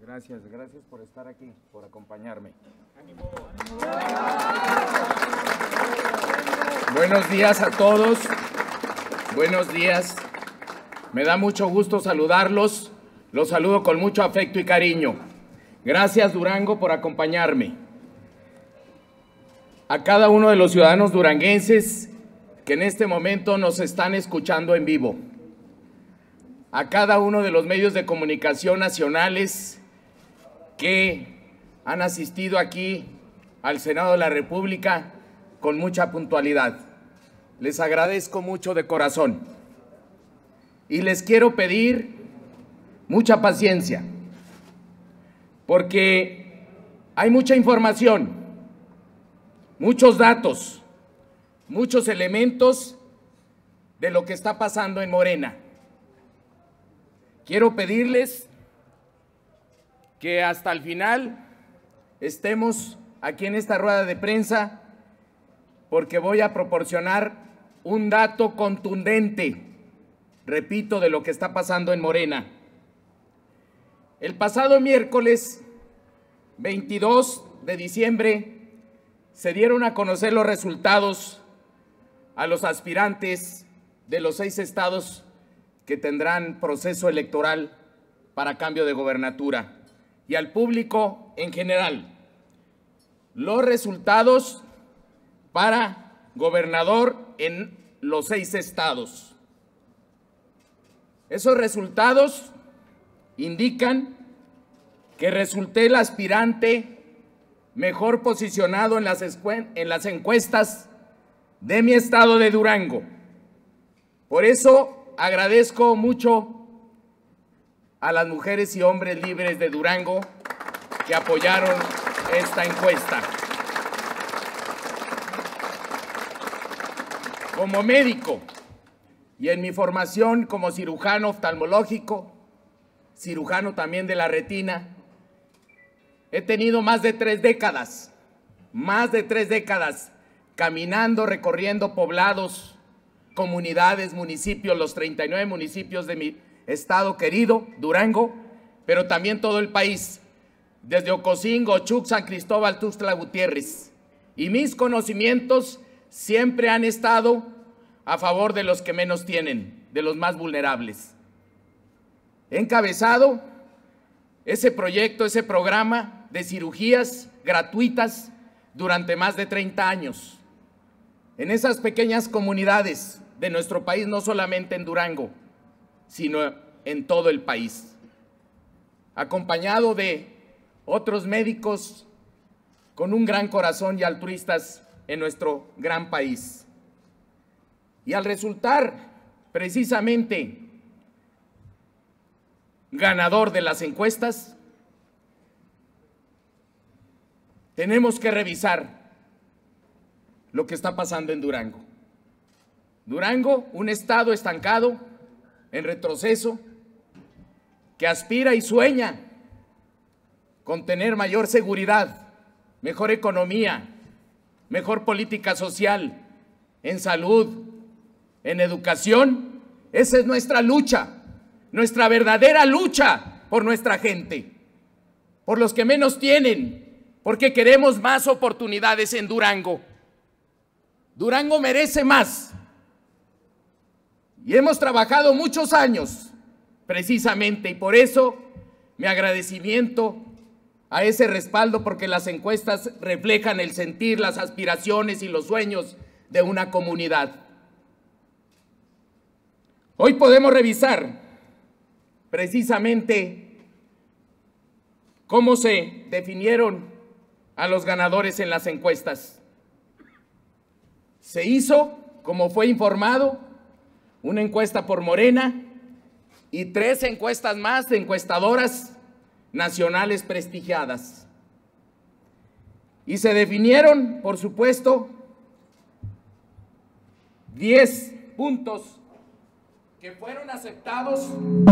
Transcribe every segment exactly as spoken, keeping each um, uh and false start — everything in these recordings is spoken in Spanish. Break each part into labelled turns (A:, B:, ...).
A: Gracias, gracias por estar aquí, por acompañarme. ¡Ánimo! Buenos días a todos, buenos días. Me da mucho gusto saludarlos, los saludo con mucho afecto y cariño. Gracias, Durango, por acompañarme. A cada uno de los ciudadanos duranguenses que en este momento nos están escuchando en vivo. A cada uno de los medios de comunicación nacionales que han asistido aquí al Senado de la República con mucha puntualidad. Les agradezco mucho de corazón y les quiero pedir mucha paciencia porque hay mucha información, muchos datos, muchos elementos de lo que está pasando en Morena. Quiero pedirles que hasta el final estemos aquí en esta rueda de prensa porque voy a proporcionar un dato contundente, repito, de lo que está pasando en Morena. El pasado miércoles veintidós de diciembre se dieron a conocer los resultados a los aspirantes de los seis estados que tendrán proceso electoral para cambio de gobernatura y al público en general. Los resultados para gobernador en los seis estados. Esos resultados indican que resulté el aspirante mejor posicionado en las, en las encuestas de mi estado de Durango. Por eso agradezco mucho a las mujeres y hombres libres de Durango que apoyaron esta encuesta. Como médico y en mi formación como cirujano oftalmológico, cirujano también de la retina, he tenido más de tres décadas, más de tres décadas caminando, recorriendo poblados, comunidades, municipios, los treinta y nueve municipios de mi estado querido, Durango, pero también todo el país, desde Ocosingo, Ochuc, San Cristóbal, Tuxtla Gutiérrez. Y mis conocimientos siempre han estado a favor de los que menos tienen, de los más vulnerables. He encabezado ese proyecto, ese programa de cirugías gratuitas durante más de treinta años. En esas pequeñas comunidades de nuestro país, no solamente en Durango, sino en todo el país. Acompañado de otros médicos con un gran corazón y altruistas en nuestro gran país. Y al resultar precisamente ganador de las encuestas, tenemos que revisar lo que está pasando en Durango. Durango, un estado estancado, en retroceso, que aspira y sueña con tener mayor seguridad, mejor economía, mejor política social, en salud, en educación. Esa es nuestra lucha, nuestra verdadera lucha por nuestra gente, por los que menos tienen, porque queremos más oportunidades en Durango. Durango merece más. Y hemos trabajado muchos años, precisamente, y por eso mi agradecimiento a ese respaldo, porque las encuestas reflejan el sentir, las aspiraciones y los sueños de una comunidad. Hoy podemos revisar precisamente cómo se definieron a los ganadores en las encuestas. Se hizo, como fue informado, una encuesta por Morena y tres encuestas más de encuestadoras nacionales prestigiadas. Y se definieron, por supuesto, diez puntos que fueron aceptados,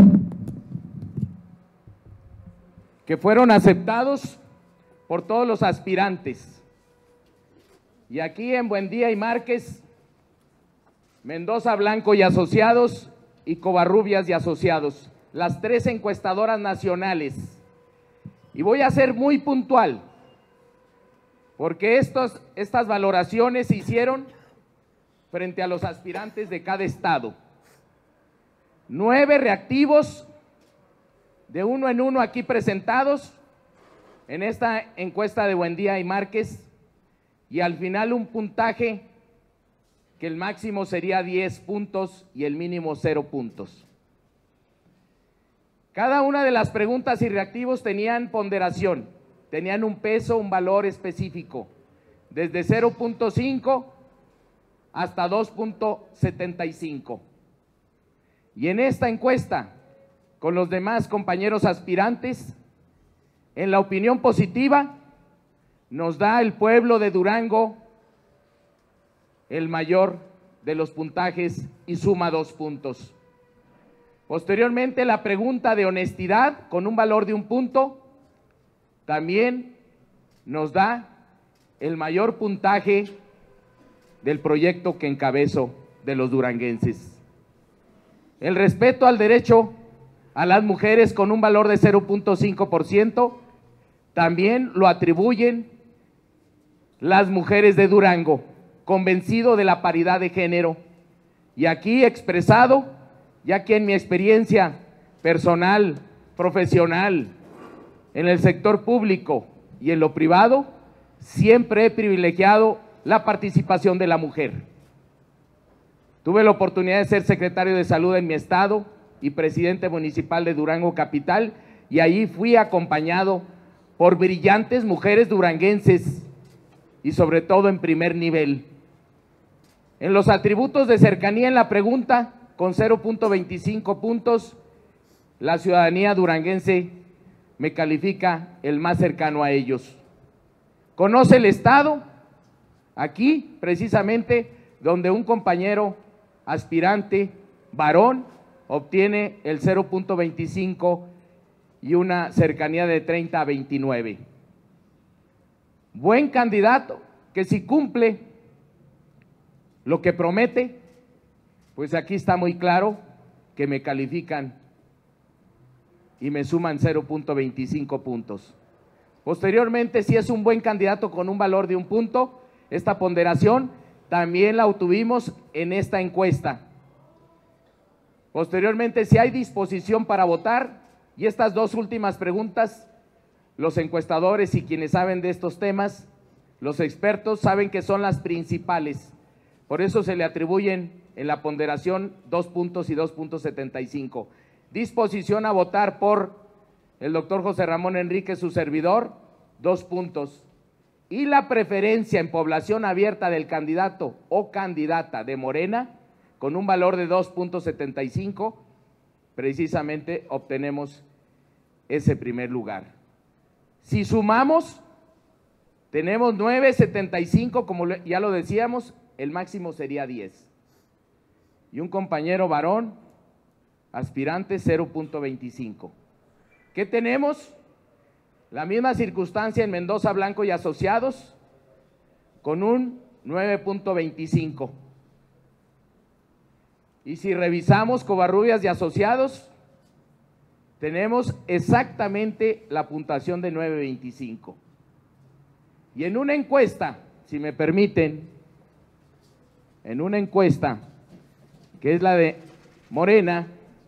A: que fueron aceptados por todos los aspirantes. Y aquí en Buendía y Márquez, Mendoza Blanco y Asociados y Covarrubias y Asociados, las tres encuestadoras nacionales Y voy a ser muy puntual, porque estos, estas valoraciones se hicieron frente a los aspirantes de cada estado. Nueve reactivos de uno en uno aquí presentados en esta encuesta de Buendía y Márquez, y al final un puntaje que el máximo sería diez puntos y el mínimo cero puntos. Cada una de las preguntas y reactivos tenían ponderación, tenían un peso, un valor específico, desde cero punto cinco hasta dos punto setenta y cinco. Y en esta encuesta, con los demás compañeros aspirantes, en la opinión positiva, nos da el pueblo de Durango el mayor de los puntajes y suma dos puntos. Posteriormente, la pregunta de honestidad, con un valor de un punto, también nos da el mayor puntaje del proyecto que encabezo de los duranguenses. El respeto al derecho a las mujeres, con un valor de cero punto cinco por ciento, también lo atribuyen las mujeres de Durango, convencido de la paridad de género, y aquí expresado, ya que en mi experiencia personal, profesional, en el sector público y en lo privado, siempre he privilegiado la participación de la mujer. Tuve la oportunidad de ser secretario de Salud en mi estado y presidente municipal de Durango Capital, y allí fui acompañado por brillantes mujeres duranguenses y sobre todo en primer nivel. En los atributos de cercanía en la pregunta, con cero punto veinticinco puntos, la ciudadanía duranguense me califica el más cercano a ellos. Conoce el estado, aquí precisamente donde un compañero aspirante varón obtiene el cero punto veinticinco y una cercanía de treinta a veintinueve. Buen candidato que si cumple lo que promete, pues aquí está muy claro que me califican y me suman cero punto veinticinco puntos. Posteriormente, si es un buen candidato con un valor de un punto, esta ponderación también la obtuvimos en esta encuesta. Posteriormente, si hay disposición para votar, y estas dos últimas preguntas, los encuestadores y quienes saben de estos temas, los expertos saben que son las principales. Por eso se le atribuyen en la ponderación dos puntos y dos punto setenta y cinco. Disposición a votar por el doctor José Ramón Enríquez, su servidor, dos puntos. Y la preferencia en población abierta del candidato o candidata de Morena, con un valor de dos punto setenta y cinco, precisamente obtenemos ese primer lugar. Si sumamos, tenemos nueve punto setenta y cinco, como ya lo decíamos, el máximo sería diez. Y un compañero varón, aspirante, cero punto veinticinco. ¿Qué tenemos? La misma circunstancia en Mendoza Blanco y Asociados, con un nueve punto veinticinco. Y si revisamos Covarrubias y Asociados, tenemos exactamente la puntuación de nueve punto veinticinco. Y en una encuesta, si me permiten, en una encuesta que es la de Morena,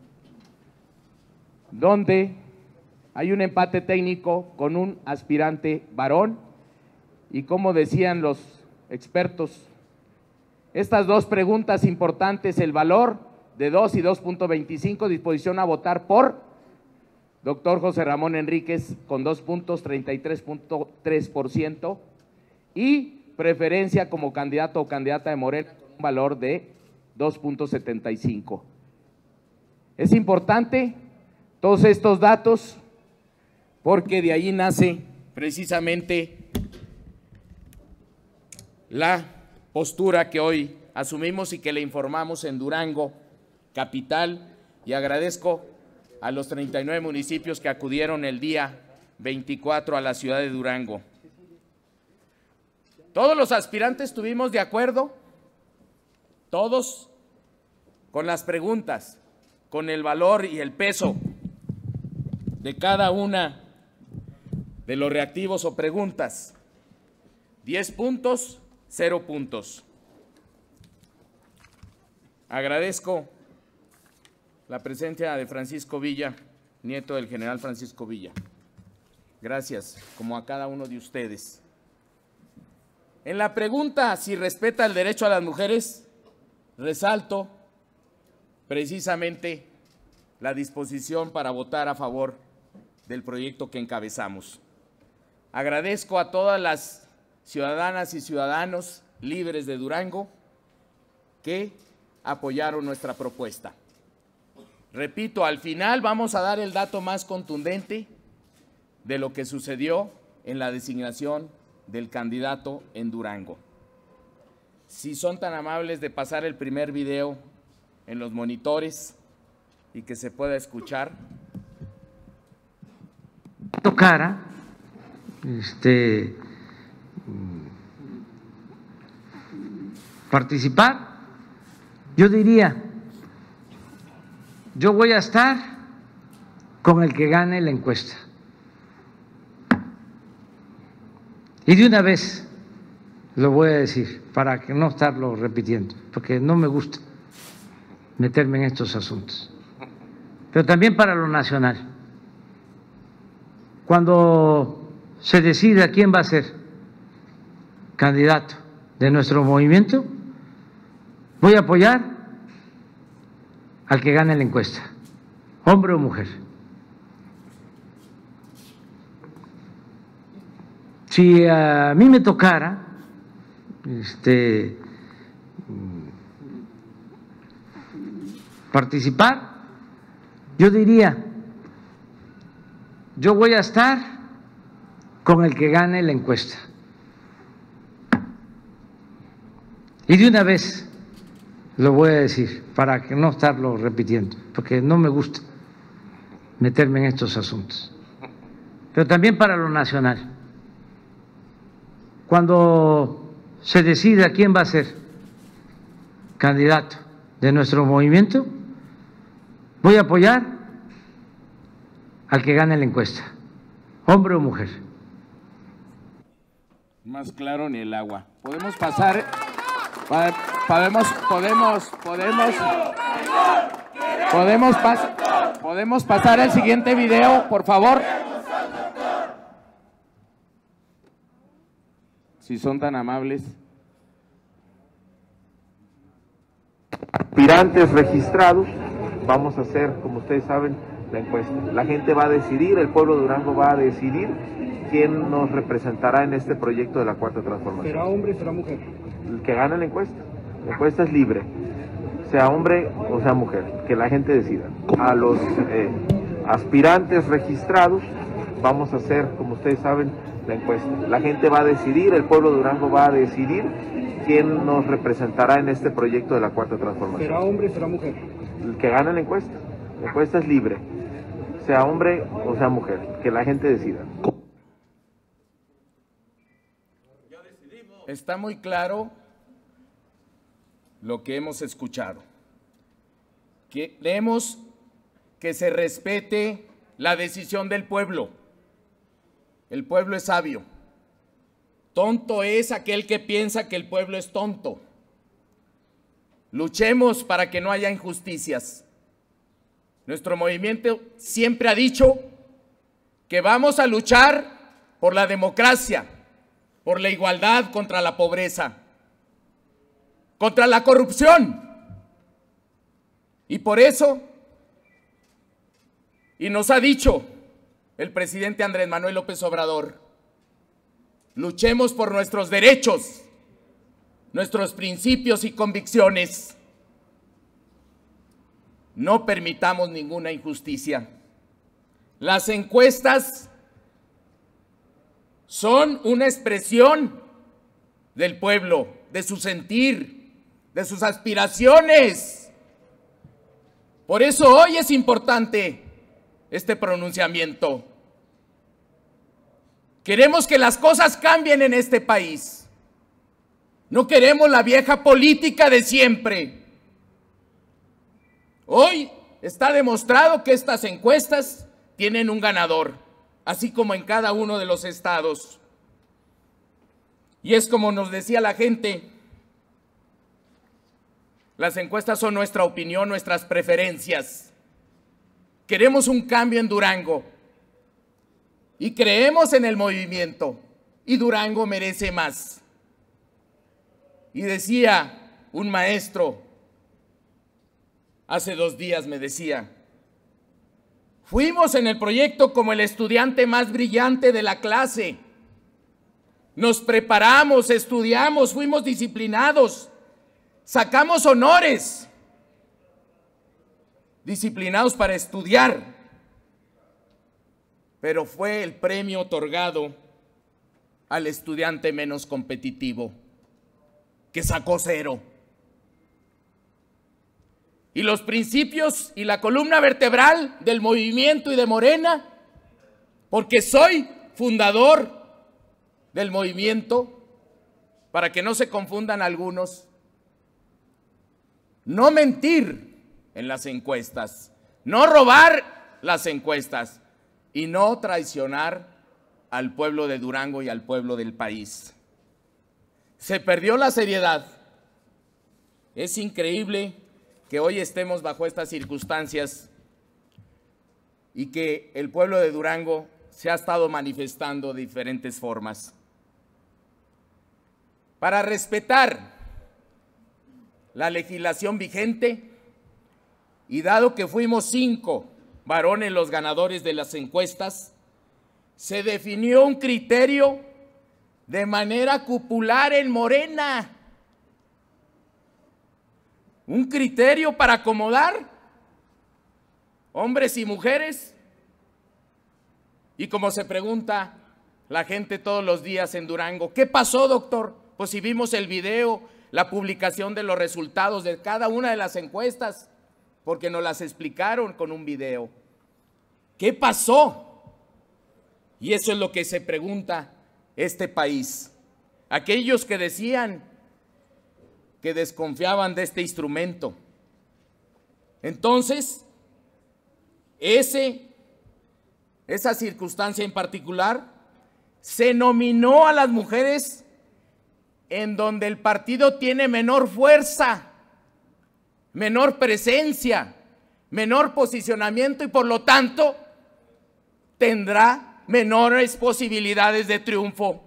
A: donde hay un empate técnico con un aspirante varón, y como decían los expertos, estas dos preguntas importantes, el valor de dos y dos punto veinticinco, disposición a votar por doctor José Ramón Enríquez con dos puntos, treinta y tres punto tres por ciento, y preferencia como candidato o candidata de Morena con un valor de dos punto setenta y cinco. Es importante todos estos datos porque de ahí nace precisamente la postura que hoy asumimos y que le informamos en Durango Capital, y agradezco a los treinta y nueve municipios que acudieron el día veinticuatro a la ciudad de Durango. Todos los aspirantes estuvimos de acuerdo, todos con las preguntas, con el valor y el peso de cada una de los reactivos o preguntas. diez puntos, cero puntos. Agradezco la presencia de Francisco Villa, nieto del general Francisco Villa. Gracias, como a cada uno de ustedes. En la pregunta si respeta el derecho a las mujeres, resalto precisamente la disposición para votar a favor del proyecto que encabezamos. Agradezco a todas las ciudadanas y ciudadanos libres de Durango que apoyaron nuestra propuesta. Repito, al final vamos a dar el dato más contundente de lo que sucedió en la designación del candidato en Durango. Si son tan amables de pasar el primer video en los monitores y que se pueda escuchar.
B: Tocara, este, participar, yo diría, yo voy a estar con el que gane la encuesta. Y de una vez lo voy a decir, para que no estarlo repitiendo, porque no me gusta meterme en estos asuntos. Pero también para lo nacional. Cuando se decida quién va a ser candidato de nuestro movimiento, voy a apoyar al que gane la encuesta, hombre o mujer. Si a mí me tocara este, participar, yo diría, yo voy a estar con el que gane la encuesta. Y de una vez lo voy a decir, para que no estarlo repitiendo, porque no me gusta meterme en estos asuntos. Pero también para lo nacional. Cuando se decida quién va a ser candidato de nuestro movimiento, voy a apoyar al que gane la encuesta, hombre o mujer.
A: Más claro ni el agua. Podemos pasar, podemos, podemos, podemos, podemos, pas, podemos pasar al siguiente video, por favor. Si son tan amables.
C: Aspirantes registrados, vamos a hacer, como ustedes saben, la encuesta. La gente va a decidir, el pueblo de Durango va a decidir quién nos representará en este proyecto de la Cuarta Transformación.
D: ¿Será hombre o será mujer?
C: El que gane la encuesta. La encuesta es libre, sea hombre o sea mujer, que la gente decida. A los eh, aspirantes registrados, vamos a hacer, como ustedes saben, la encuesta. La gente va a decidir, el pueblo de Durango va a decidir quién nos representará en este proyecto de la Cuarta Transformación.
D: ¿Será hombre o será mujer?
C: El que gane la encuesta. La encuesta es libre, sea hombre o sea mujer, que la gente decida.
A: Está muy claro lo que hemos escuchado. Queremos que se respete la decisión del pueblo. El pueblo es sabio. Tonto es aquel que piensa que el pueblo es tonto. Luchemos para que no haya injusticias. Nuestro movimiento siempre ha dicho que vamos a luchar por la democracia, por la igualdad contra la pobreza, contra la corrupción. Y por eso, y nos ha dicho el presidente Andrés Manuel López Obrador, luchemos por nuestros derechos, nuestros principios y convicciones. No permitamos ninguna injusticia. Las encuestas son una expresión del pueblo, de su sentir, de sus aspiraciones. Por eso hoy es importante este pronunciamiento. Queremos que las cosas cambien en este país. No queremos la vieja política de siempre. Hoy está demostrado que estas encuestas tienen un ganador, así como en cada uno de los estados. Y es como nos decía la gente, las encuestas son nuestra opinión, nuestras preferencias. Queremos un cambio en Durango y creemos en el movimiento y Durango merece más. Y decía un maestro, hace dos días me decía, fuimos en el proyecto como el estudiante más brillante de la clase. Nos preparamos, estudiamos, fuimos disciplinados, sacamos honores, disciplinados para estudiar, pero fue el premio otorgado al estudiante menos competitivo, que sacó cero. Y los principios y la columna vertebral del movimiento y de Morena, porque soy fundador del movimiento, para que no se confundan algunos, no mentir en las encuestas, no robar las encuestas y no traicionar al pueblo de Durango y al pueblo del país. Se perdió la seriedad. Es increíble que hoy estemos bajo estas circunstancias y que el pueblo de Durango se ha estado manifestando de diferentes formas. Para respetar la legislación vigente y dado que fuimos cinco varones los ganadores de las encuestas, se definió un criterio de manera cupular en Morena. Un criterio para acomodar hombres y mujeres. Y como se pregunta la gente todos los días en Durango, ¿qué pasó, doctor? Pues si vimos el video, la publicación de los resultados de cada una de las encuestas, porque nos las explicaron con un video. ¿Qué pasó? Y eso es lo que se pregunta este país. Aquellos que decían que desconfiaban de este instrumento. Entonces, ese, esa circunstancia en particular se nominó a las mujeres en donde el partido tiene menor fuerza, menor presencia, menor posicionamiento y por lo tanto tendrá menores posibilidades de triunfo.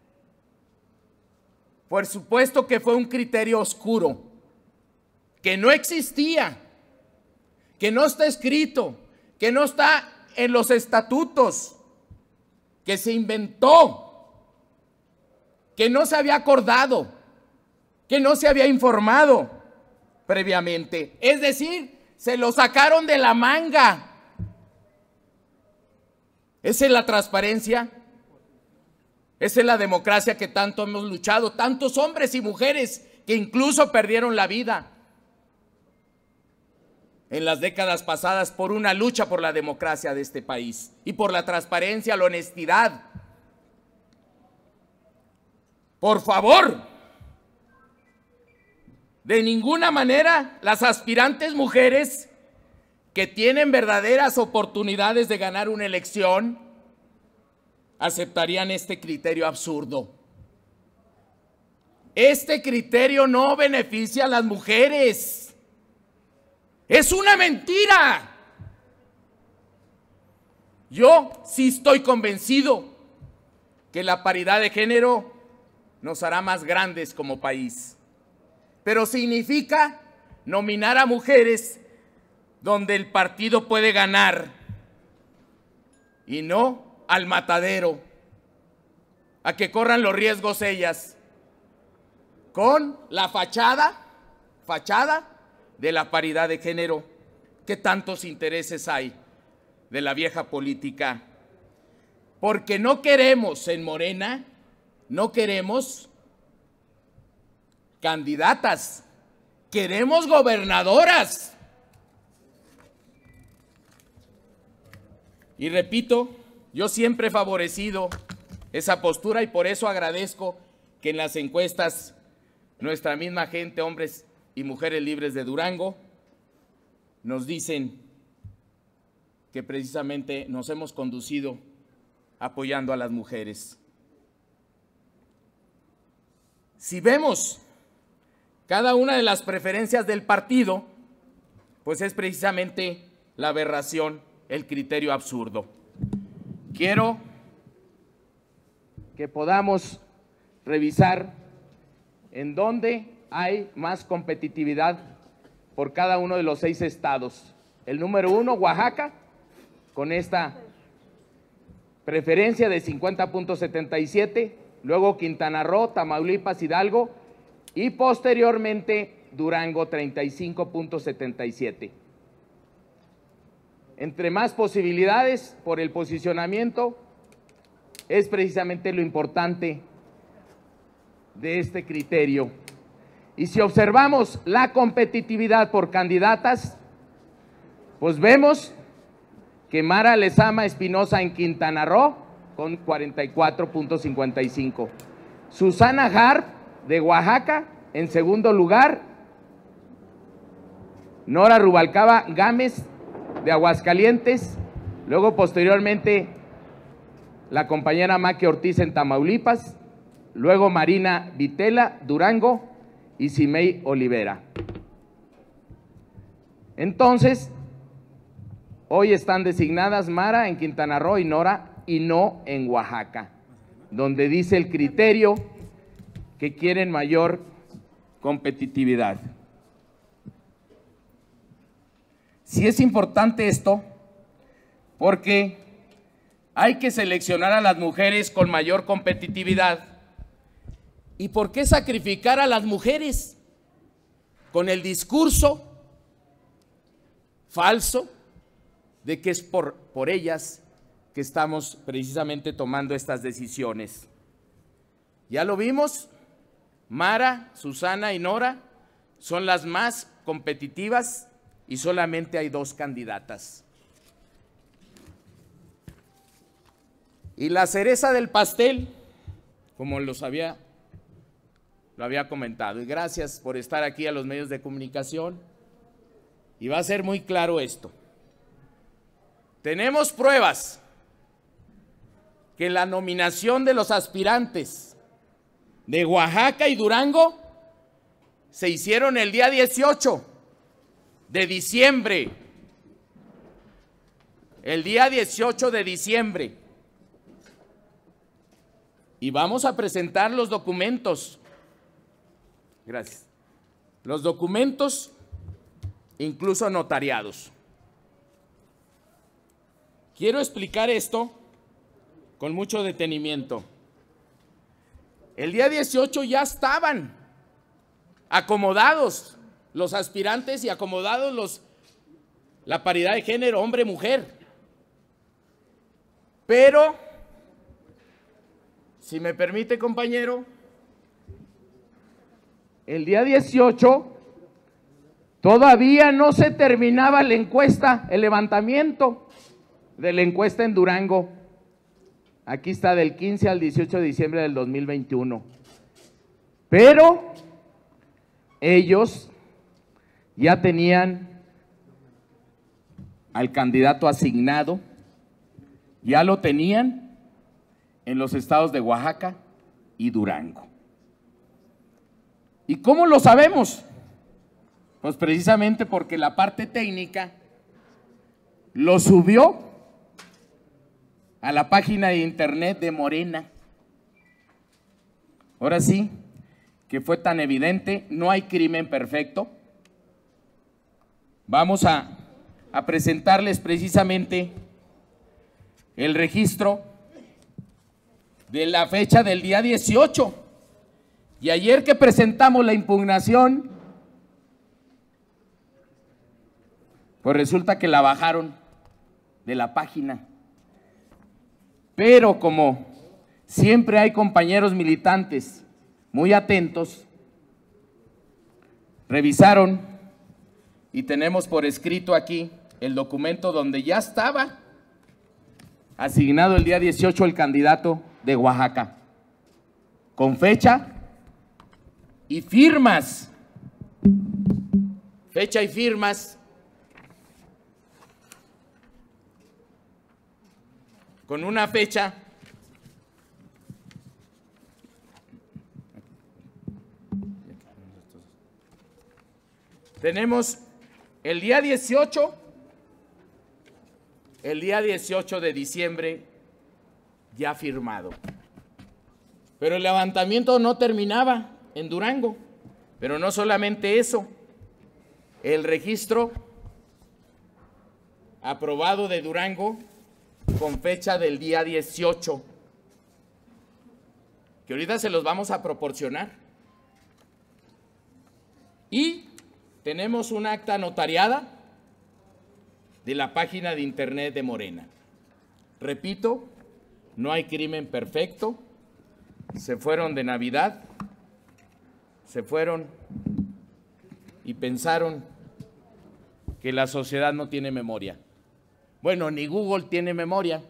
A: Por supuesto que fue un criterio oscuro, que no existía, que no está escrito, que no está en los estatutos, que se inventó, que no se había acordado, que no se había informado previamente. Es decir, se lo sacaron de la manga. Esa es la transparencia. Esa es la democracia que tanto hemos luchado, tantos hombres y mujeres que incluso perdieron la vida en las décadas pasadas por una lucha por la democracia de este país y por la transparencia, la honestidad. Por favor, de ninguna manera las aspirantes mujeres que tienen verdaderas oportunidades de ganar una elección aceptarían este criterio absurdo. Este criterio no beneficia a las mujeres. Es una mentira. Yo sí estoy convencido que la paridad de género nos hará más grandes como país. Pero significa nominar a mujeres donde el partido puede ganar y no al matadero, a que corran los riesgos ellas, con la fachada, fachada de la paridad de género, que tantos intereses hay de la vieja política. Porque no queremos en Morena, no queremos candidatas, queremos gobernadoras. Y repito, yo siempre he favorecido esa postura y por eso agradezco que en las encuestas nuestra misma gente, hombres y mujeres libres de Durango, nos dicen que precisamente nos hemos conducido apoyando a las mujeres. Si vemos cada una de las preferencias del partido, pues es precisamente la aberración, el criterio absurdo. Quiero que podamos revisar en dónde hay más competitividad por cada uno de los seis estados. El número uno, Oaxaca, con esta preferencia de cincuenta punto setenta y siete, luego Quintana Roo, Tamaulipas, Hidalgo y posteriormente Durango, treinta y cinco punto setenta y siete. Entre más posibilidades por el posicionamiento es precisamente lo importante de este criterio. Y si observamos la competitividad por candidatas, pues vemos que Mara Lezama Espinosa en Quintana Roo con cuarenta y cuatro punto cincuenta y cinco. Susana Harp de Oaxaca en segundo lugar. Nora Rubalcaba Gámez de Aguascalientes. Luego posteriormente la compañera Maqui Ortiz en Tamaulipas. Luego Marina Vitela, Durango y Simei Olivera. Entonces, hoy están designadas Mara en Quintana Roo y Nora y no en Oaxaca, donde dice el criterio que quieren mayor competitividad. Sí es importante esto porque hay que seleccionar a las mujeres con mayor competitividad. ¿Y por qué sacrificar a las mujeres con el discurso falso de que es por, por ellas que estamos precisamente tomando estas decisiones? Ya lo vimos, Mara, Susana y Nora son las más competitivas y solamente hay dos candidatas. Y la cereza del pastel, como los había Lo había comentado, y gracias por estar aquí a los medios de comunicación, y va a ser muy claro esto. Tenemos pruebas que la nominación de los aspirantes de Oaxaca y Durango se hicieron el día dieciocho de diciembre, el día dieciocho de diciembre, y vamos a presentar los documentos. Gracias. Los documentos, incluso notariados. Quiero explicar esto con mucho detenimiento. El día dieciocho ya estaban acomodados los aspirantes y acomodados los, la paridad de género hombre-mujer. Pero, si me permite, compañero, el día dieciocho todavía no se terminaba la encuesta, el levantamiento de la encuesta en Durango. Aquí está, del quince al dieciocho de diciembre del dos mil veintiuno. Pero ellos ya tenían al candidato asignado, ya lo tenían en los estados de Oaxaca y Durango. ¿Y cómo lo sabemos? Pues precisamente porque la parte técnica lo subió a la página de internet de Morena. Ahora sí, que fue tan evidente, no hay crimen perfecto. Vamos a, a presentarles precisamente el registro de la fecha del día dieciocho. Y ayer que presentamos la impugnación, pues resulta que la bajaron de la página. Pero como siempre hay compañeros militantes muy atentos, revisaron y tenemos por escrito aquí el documento donde ya estaba asignado el día dieciocho el candidato de Oaxaca, con fecha y firmas, fecha y firmas, con una fecha Tenemos el día dieciocho, el día dieciocho de diciembre ya firmado. Pero el levantamiento no terminaba en Durango. Pero no solamente eso, el registro aprobado de Durango con fecha del día dieciocho, que ahorita se los vamos a proporcionar. Y tenemos una acta notariada de la página de internet de Morena. Repito, no hay crimen perfecto. Se fueron de Navidad, se fueron y pensaron que la sociedad no tiene memoria. Bueno, ni Google tiene memoria.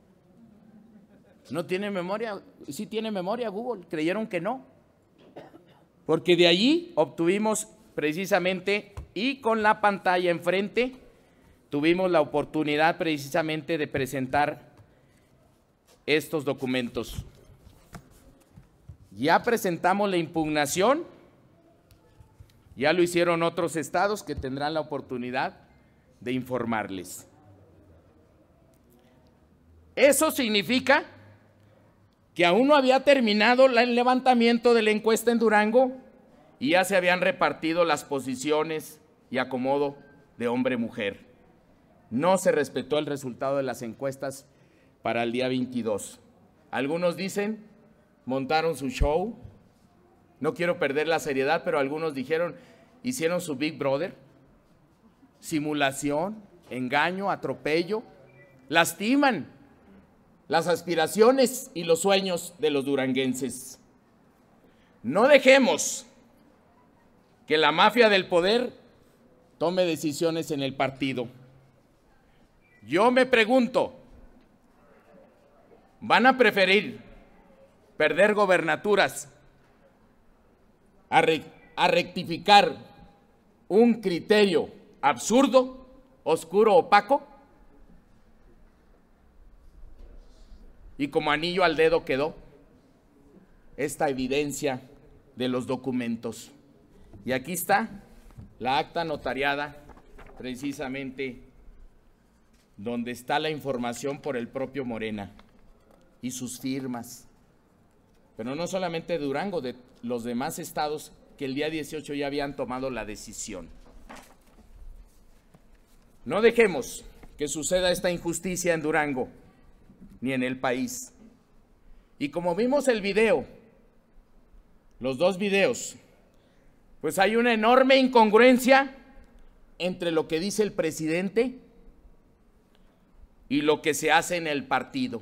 A: No tiene memoria, sí tiene memoria Google, creyeron que no. Porque de allí obtuvimos precisamente, y con la pantalla enfrente, tuvimos la oportunidad precisamente de presentar estos documentos. Ya presentamos la impugnación, ya lo hicieron otros estados que tendrán la oportunidad de informarles. Eso significa que aún no había terminado el levantamiento de la encuesta en Durango y ya se habían repartido las posiciones y acomodo de hombre-mujer. No se respetó el resultado de las encuestas para el día veintidós. Algunos dicen, montaron su show, no quiero perder la seriedad, pero algunos dijeron, hicieron su Big Brother, simulación, engaño, atropello, lastiman las aspiraciones y los sueños de los duranguenses. No dejemos que la mafia del poder tome decisiones en el partido. Yo me pregunto, ¿van a preferir perder gobernaturas a, re, a rectificar un criterio absurdo, oscuro, opaco? Y como anillo al dedo quedó esta evidencia de los documentos. Y aquí está la acta notariada, precisamente donde está la información por el propio Morena y sus firmas. Pero no solamente de Durango, de los demás estados que el día dieciocho ya habían tomado la decisión. No dejemos que suceda esta injusticia en Durango, ni en el país. Y como vimos el video, los dos videos, pues hay una enorme incongruencia entre lo que dice el presidente y lo que se hace en el partido.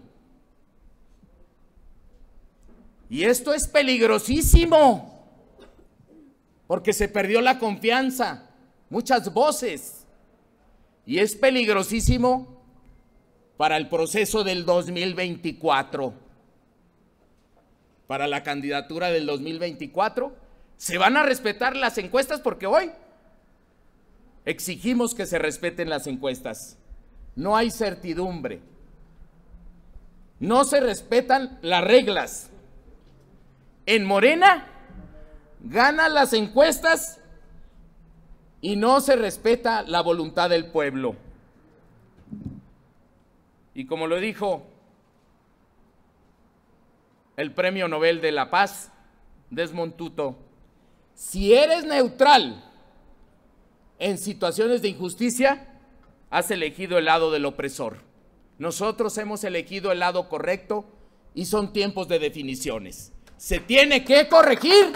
A: Y esto es peligrosísimo, porque se perdió la confianza, muchas voces, y es peligrosísimo para el proceso del dos mil veinticuatro. Para la candidatura del dos mil veinticuatro, se van a respetar las encuestas porque hoy exigimos que se respeten las encuestas. No hay certidumbre, no se respetan las reglas. En Morena ganan las encuestas y no se respeta la voluntad del pueblo. Y como lo dijo el Premio Nobel de la Paz, Desmond Tutu, si eres neutral en situaciones de injusticia, has elegido el lado del opresor. Nosotros hemos elegido el lado correcto y son tiempos de definiciones. Se tiene que corregir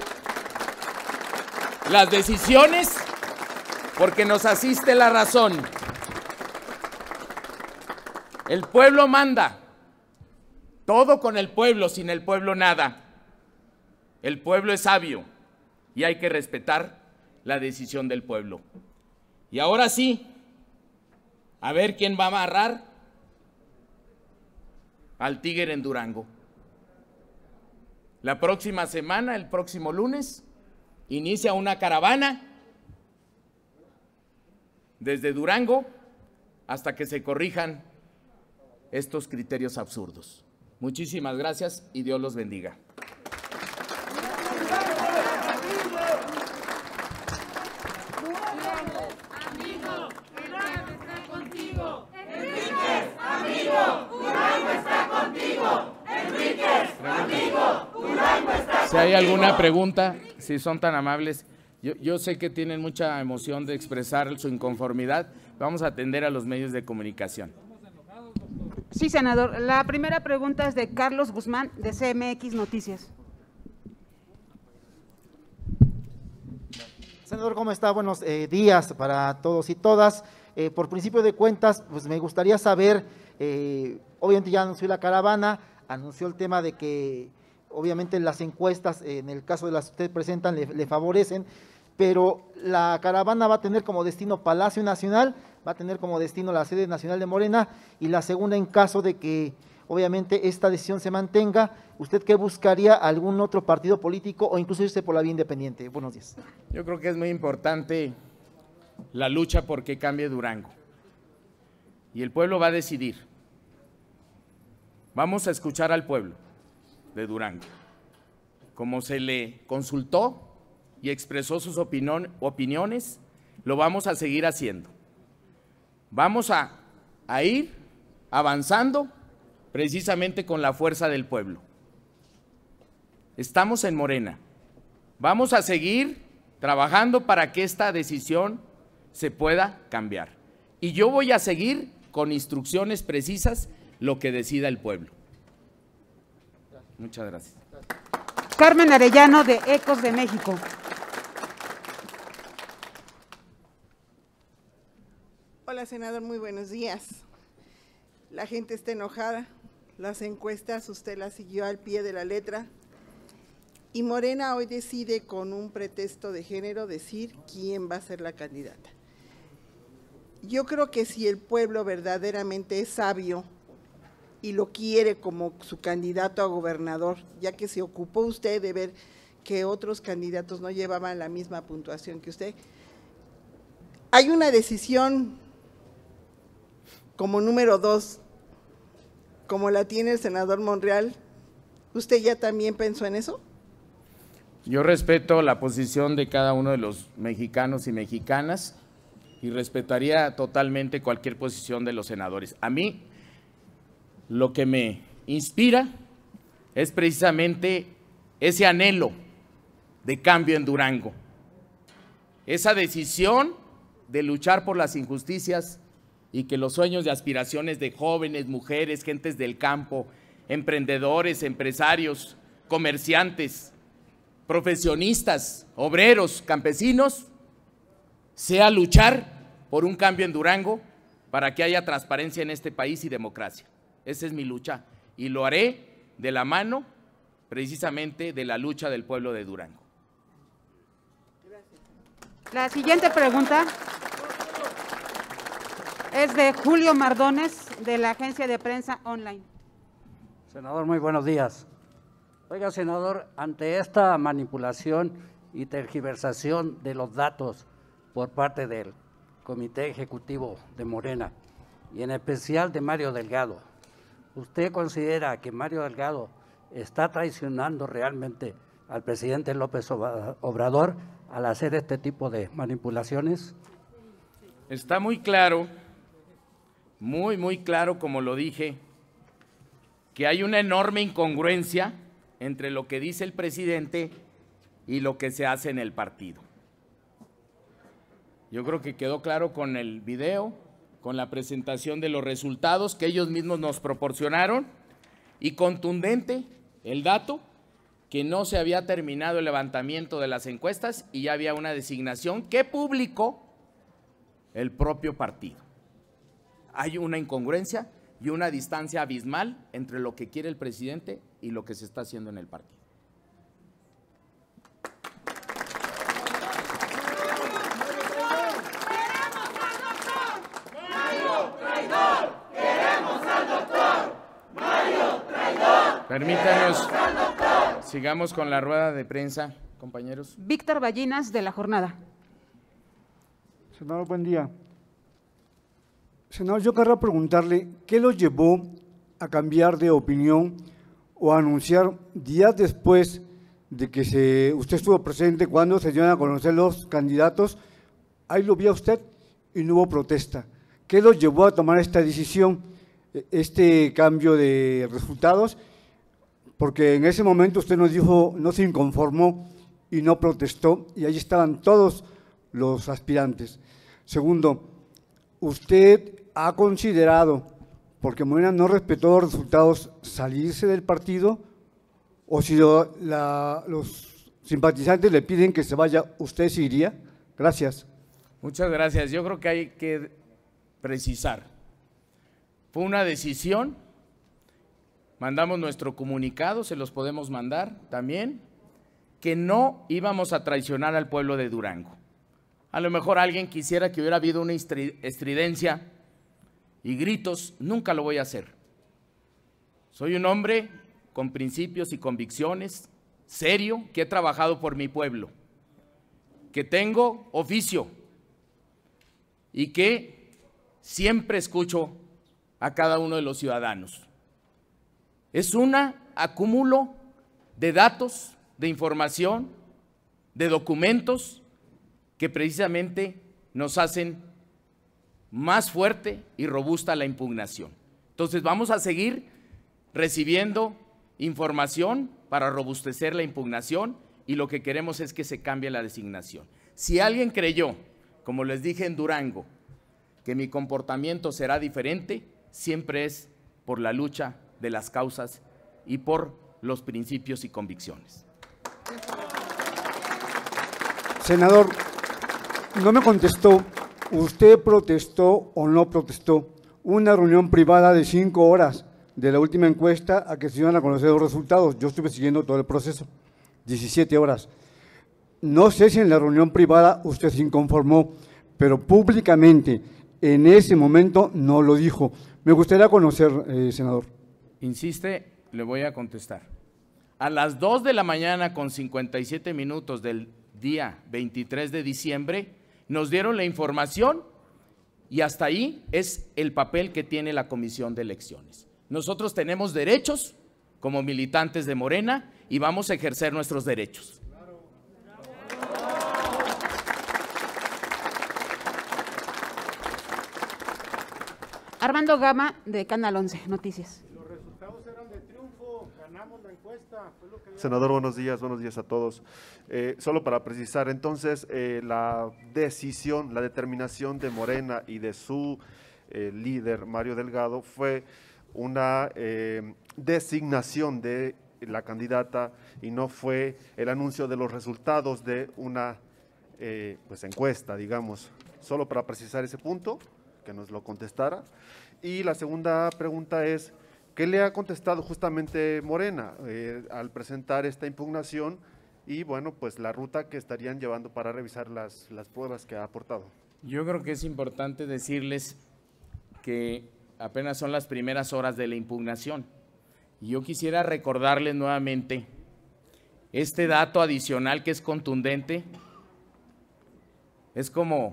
A: las decisiones porque nos asiste la razón. El pueblo manda, todo con el pueblo, sin el pueblo nada. El pueblo es sabio y hay que respetar la decisión del pueblo. Y ahora sí, a ver quién va a amarrar al tigre en Durango. La próxima semana, el próximo lunes, inicia una caravana desde Durango hasta que se corrijan estos criterios absurdos. Muchísimas gracias y Dios los bendiga.
D: Muy bien.
A: Si hay alguna pregunta, si son tan amables, yo, yo sé que tienen mucha emoción de expresar su inconformidad, vamos a atender a los medios de comunicación.
D: Sí, senador. La primera pregunta es de Carlos Guzmán, de C M X Noticias.
E: Senador, ¿cómo está? Buenos eh, días para todos y todas. Eh, por principio de cuentas, pues me gustaría saber, eh, obviamente ya anunció la caravana, anunció el tema de que obviamente las encuestas, eh, en el caso de las que usted presentan, le, le favorecen, pero la caravana va a tener como destino Palacio Nacional, va a tener como destino la sede nacional de Morena, y la segunda, en caso de que obviamente esta decisión se mantenga, ¿usted qué buscaría? ¿Algún otro partido político o incluso irse por la vía independiente? Buenos días.
A: Yo creo que es muy importante la lucha por que cambie Durango, y el pueblo va a decidir. Vamos a escuchar al pueblo de Durango, como se le consultó y expresó sus opinión, opiniones, lo vamos a seguir haciendo. Vamos a, a ir avanzando precisamente con la fuerza del pueblo. Estamos en Morena, vamos a seguir trabajando para que esta decisión se pueda cambiar. Y yo voy a seguir con instrucciones precisas lo que decida el pueblo. Muchas gracias.
D: Carmen Arellano, de Ecos de México.
F: Hola, senador, muy buenos días. La gente está enojada, las encuestas usted las siguió al pie de la letra, y Morena hoy decide, con un pretexto de género, decir quién va a ser la candidata. Yo creo que si el pueblo verdaderamente es sabio y lo quiere como su candidato a gobernador, ya que se ocupó usted de ver que otros candidatos no llevaban la misma puntuación que usted, hay una decisión como número dos, como la tiene el senador Monreal. ¿Usted ya también pensó en eso?
A: Yo respeto la posición de cada uno de los mexicanos y mexicanas y respetaría totalmente cualquier posición de los senadores. A mí, lo que me inspira es precisamente ese anhelo de cambio en Durango, esa decisión de luchar por las injusticias y que los sueños y aspiraciones de jóvenes, mujeres, gentes del campo, emprendedores, empresarios, comerciantes, profesionistas, obreros, campesinos, sea luchar por un cambio en Durango para que haya transparencia en este país y democracia. Esa es mi lucha y lo haré de la mano precisamente de la lucha del pueblo de Durango.
D: La siguiente pregunta es de Julio Mardones, de la agencia de prensa online.
G: Senador, muy buenos días. Oiga, senador, ante esta manipulación y tergiversación de los datos por parte del Comité Ejecutivo de Morena, y en especial de Mario Delgado, ¿usted considera que Mario Delgado está traicionando realmente al presidente López Obrador al hacer este tipo de manipulaciones?
A: Está muy claro, muy, muy claro, como lo dije, que hay una enorme incongruencia entre lo que dice el presidente y lo que se hace en el partido. Yo creo que quedó claro con el video, con la presentación de los resultados que ellos mismos nos proporcionaron, y contundente el dato que no se había terminado el levantamiento de las encuestas y ya había una designación que publicó el propio partido. Hay una incongruencia y una distancia abismal entre lo que quiere el presidente y lo que se está haciendo en el partido. Permítanos, sigamos con la rueda de prensa, compañeros.
D: Víctor Ballinas, de La Jornada.
H: Senador, buen día. Senador, yo querría preguntarle, ¿qué lo llevó a cambiar de opinión o a anunciar días después de que se, usted estuvo presente cuando se dieron a conocer los candidatos? Ahí lo vio usted y no hubo protesta. ¿Qué lo llevó a tomar esta decisión, este cambio de resultados? porque en ese momento usted nos dijo, no se inconformó y no protestó, y ahí estaban todos los aspirantes. Segundo, ¿usted ha considerado, porque Morena no respetó los resultados, salirse del partido? ¿O si lo, la, los simpatizantes le piden que se vaya, usted se iría? Gracias.
A: Muchas gracias. Yo creo que hay que precisar. Fue una decisión, mandamos nuestro comunicado, se los podemos mandar también, que no íbamos a traicionar al pueblo de Durango. A lo mejor alguien quisiera que hubiera habido una estridencia y gritos, nunca lo voy a hacer. Soy un hombre con principios y convicciones, serio, que he trabajado por mi pueblo, que tengo oficio y que siempre escucho a cada uno de los ciudadanos. Es un acúmulo de datos, de información, de documentos que precisamente nos hacen más fuerte y robusta la impugnación. Entonces vamos a seguir recibiendo información para robustecer la impugnación y lo que queremos es que se cambie la designación. Si alguien creyó, como les dije en Durango, que mi comportamiento será diferente, siempre es por la lucha de las causas y por los principios y convicciones.
H: Senador, no me contestó, ¿usted protestó o no protestó una reunión privada de cinco horas de la última encuesta a que se iban a conocer los resultados? Yo estuve siguiendo todo el proceso, diecisiete horas. No sé si en la reunión privada usted se inconformó, pero públicamente en ese momento no lo dijo. Me gustaría conocer, eh, senador.
A: Insiste, le voy a contestar. A las dos de la mañana con cincuenta y siete minutos del día veintitrés de diciembre, nos dieron la información y hasta ahí es el papel que tiene la Comisión de Elecciones. Nosotros tenemos derechos como militantes de Morena y vamos a ejercer nuestros derechos.
D: Armando Gama, de Canal once Noticias.
I: Los resultados eran de triunfo, ganamos la encuesta. Fue lo que...
J: Senador, buenos días, buenos días a todos. Eh, solo para precisar, entonces, eh, la decisión, la determinación de Morena y de su eh, líder, Mario Delgado, fue una eh, designación de la candidata y no fue el anuncio de los resultados de una eh, pues encuesta, digamos. Solo para precisar ese punto, que nos lo contestara. Y la segunda pregunta es, ¿qué le ha contestado justamente Morena eh, al presentar esta impugnación y, bueno, pues la ruta que estarían llevando para revisar las, las pruebas que ha aportado?
A: Yo creo que es importante decirles que apenas son las primeras horas de la impugnación. Y yo quisiera recordarles nuevamente este dato adicional que es contundente, es como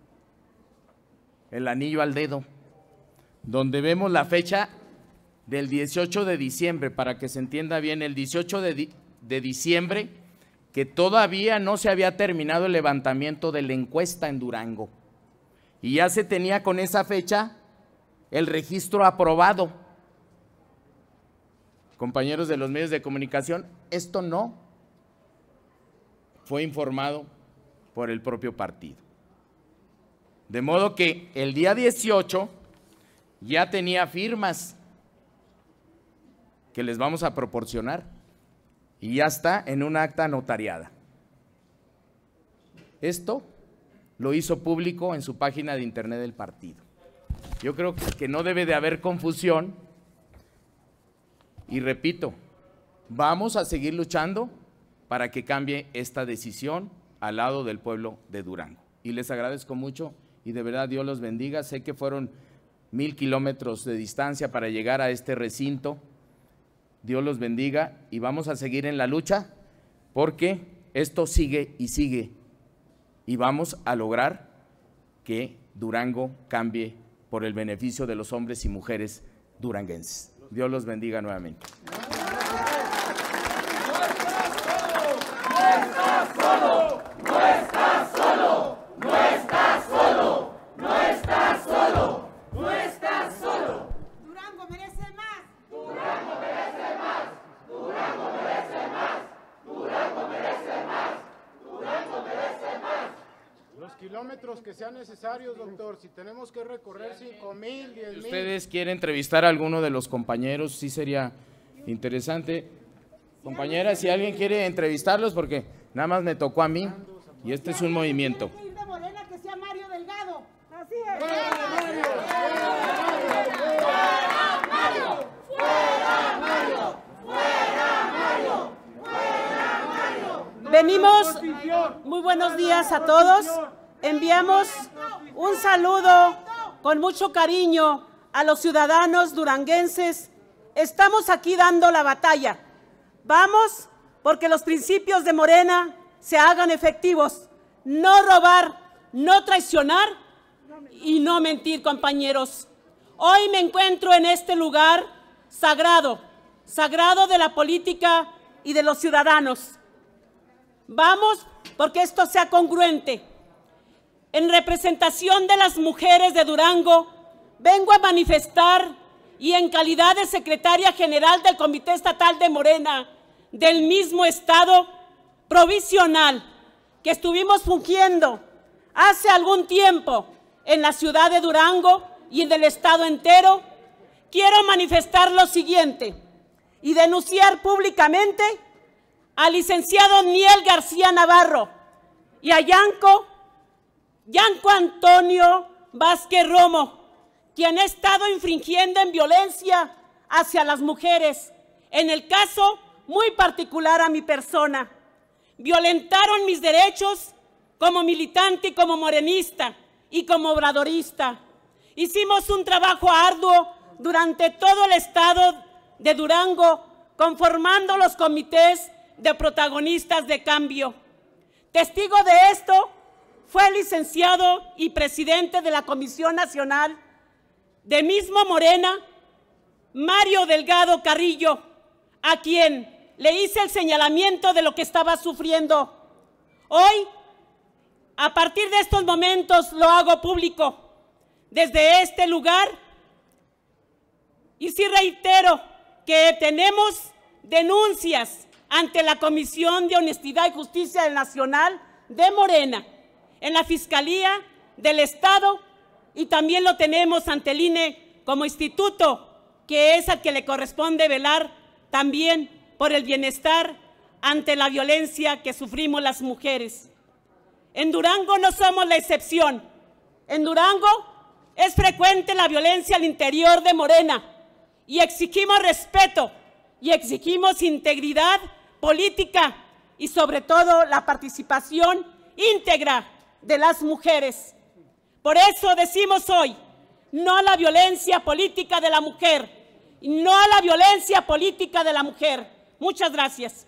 A: el anillo al dedo, donde vemos la fecha del dieciocho de diciembre, para que se entienda bien, el dieciocho de, di de diciembre, que todavía no se había terminado el levantamiento de la encuesta en Durango, y ya se tenía con esa fecha el registro aprobado. Compañeros de los medios de comunicación, esto no fue informado por el propio partido. De modo que el día dieciocho ya tenía firmas que les vamos a proporcionar y ya está en un acta notariada. Esto lo hizo público en su página de internet del partido. Yo creo que no debe de haber confusión y repito, vamos a seguir luchando para que cambie esta decisión al lado del pueblo de Durango. Y les agradezco mucho y de verdad Dios los bendiga. Sé que fueron mil kilómetros de distancia para llegar a este recinto. Dios los bendiga y vamos a seguir en la lucha porque esto sigue y sigue y vamos a lograr que Durango cambie por el beneficio de los hombres y mujeres duranguenses. Dios los bendiga nuevamente.
K: No estás solo, no estás solo, no estás solo, no estás solo, no estás solo.
D: Durango merece más.
K: Durango merece más. Durango
I: kilómetros que sean necesarios, doctor. Si tenemos que recorrer cinco mil, diez mil.
A: Si ustedes quieren entrevistar a alguno de los compañeros, sí sería interesante. Compañeras, si alguien quiere entrevistarlos, porque nada más me tocó a mí y este es un movimiento.
K: de Morena que sea Mario Delgado. Así es.
I: ¡Fuera Mario!
K: ¡Fuera Mario! ¡Fuera Mario! ¡Fuera Mario! ¡Fuera Mario!
D: Venimos, muy buenos días a todos. Enviamos un saludo con mucho cariño a los ciudadanos duranguenses. Estamos aquí dando la batalla. Vamos porque los principios de Morena se hagan efectivos. No robar, no traicionar y no mentir, compañeros. Hoy me encuentro en este lugar sagrado, sagrado de la política y de los ciudadanos. Vamos porque esto sea congruente. En representación de las mujeres de Durango, vengo a manifestar y en calidad de secretaria general del Comité Estatal de Morena, del mismo estado provisional que estuvimos fungiendo hace algún tiempo en la ciudad de Durango y en el estado entero, quiero manifestar lo siguiente y denunciar públicamente al licenciado Niel García Navarro y a Yanko, Yanko Antonio Vázquez Romo, quien ha estado infringiendo en violencia hacia las mujeres, en el caso muy particular a mi persona. Violentaron mis derechos como militante y como morenista y como obradorista. Hicimos un trabajo arduo durante todo el estado de Durango, conformando los comités de protagonistas de cambio. Testigo de esto fue el licenciado y presidente de la Comisión Nacional de mismo Morena, Mario Delgado Carrillo, a quien le hice el señalamiento de lo que estaba sufriendo. Hoy, a partir de estos momentos, lo hago público desde este lugar y sí reitero que tenemos denuncias ante la Comisión de Honestidad y Justicia Nacional de Morena, en la Fiscalía del Estado y también lo tenemos ante el I N E como instituto, que es al que le corresponde velar también por el bienestar ante la violencia que sufrimos las mujeres. En Durango no somos la excepción. En Durango es frecuente la violencia al interior de Morena y exigimos respeto y exigimos integridad política y sobre todo la participación íntegra de las mujeres. Por eso decimos hoy, no a la violencia política de la mujer, no a la violencia política de la mujer. Muchas gracias.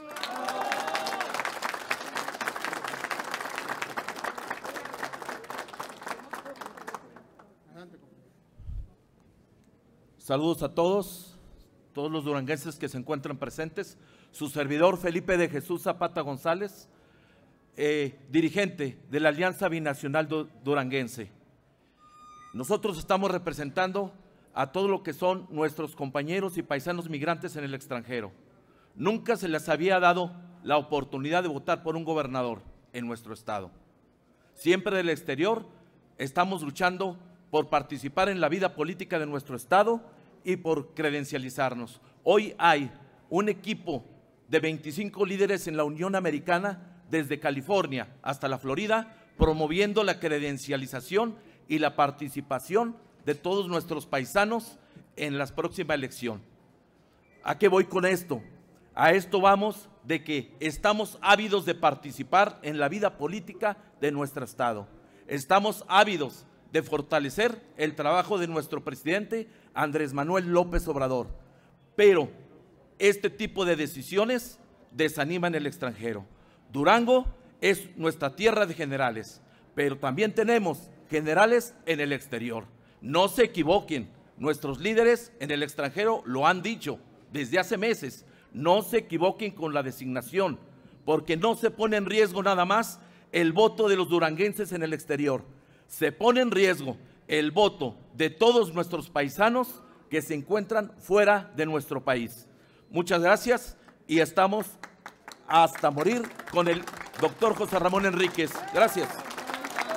L: Saludos a todos, todos los duranguenses que se encuentran presentes. Su servidor Felipe de Jesús Zapata González, eh, dirigente de la Alianza Binacional Duranguense. Nosotros estamos representando a todo lo que son nuestros compañeros y paisanos migrantes en el extranjero. Nunca se les había dado la oportunidad de votar por un gobernador en nuestro estado. Siempre del exterior estamos luchando por participar en la vida política de nuestro estado y por credencializarnos. Hoy hay un equipo de veinticinco líderes en la Unión Americana, desde California hasta la Florida, promoviendo la credencialización y la participación de todos nuestros paisanos en la próxima elección. ¿A qué voy con esto? A esto vamos de que estamos ávidos de participar en la vida política de nuestro estado. Estamos ávidos de fortalecer el trabajo de nuestro presidente Andrés Manuel López Obrador, pero este tipo de decisiones desaniman el extranjero. Durango es nuestra tierra de generales, pero también tenemos generales en el exterior. No se equivoquen, nuestros líderes en el extranjero lo han dicho desde hace meses. No se equivoquen con la designación, porque no se pone en riesgo nada más el voto de los duranguenses en el exterior. Se pone en riesgo el voto de todos nuestros paisanos que se encuentran fuera de nuestro país. Muchas gracias y estamos hasta morir con el doctor José Ramón Enríquez. Gracias.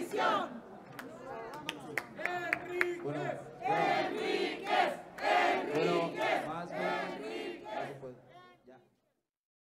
K: ¡Traición!
M: Bueno,